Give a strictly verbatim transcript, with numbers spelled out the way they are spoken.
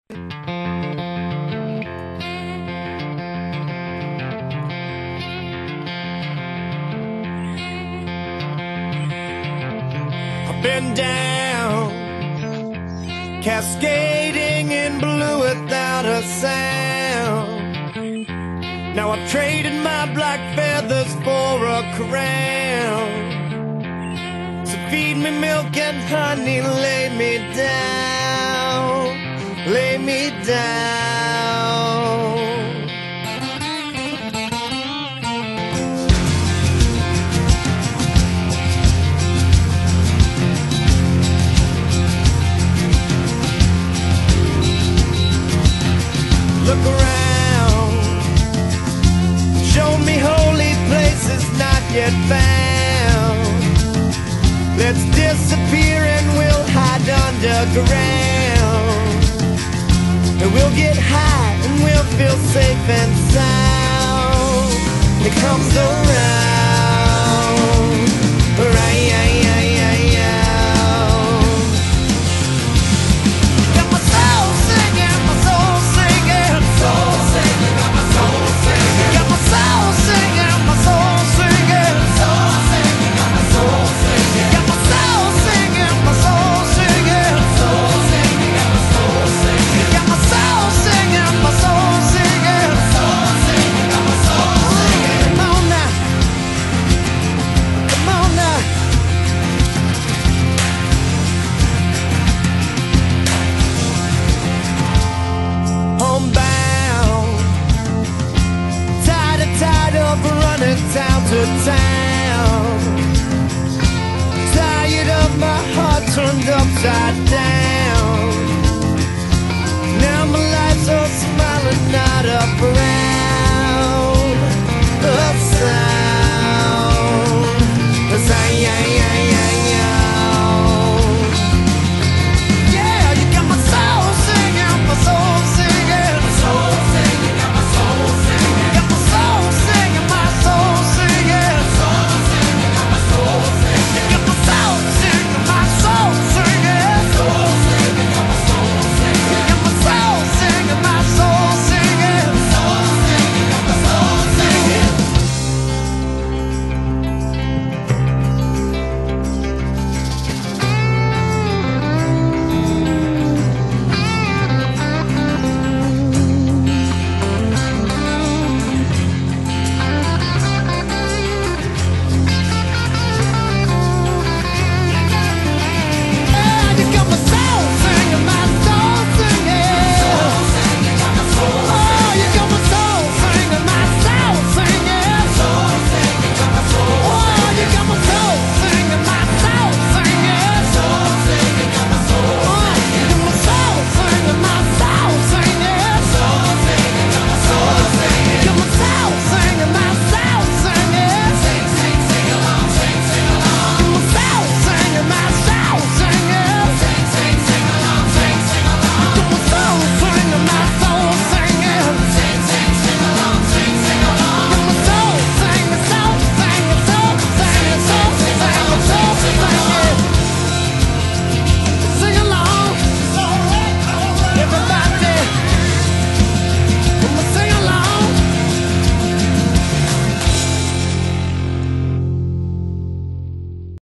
I've been down, cascading in blue without a sound. Now I've traded my black feathers for a crown. So feed me milk and honey, lay me down, lay me down. Look around, show me holy places not yet found. Let's disappear and we'll hide underground. And we'll get high and we'll feel safe and sound. It comes around, right? Got my soul singing, my soul singing, soul singing, got my soul singing. Got my soul singing, my soul singing, soul singing, got my soul singing. Got my soul singing, my soul singing, soul singing, got my soul singing. Got my soul singing, my soul singing, soul singing, got my soul singing. Come on now, come on now. Homebound, tired and tired of running town to town.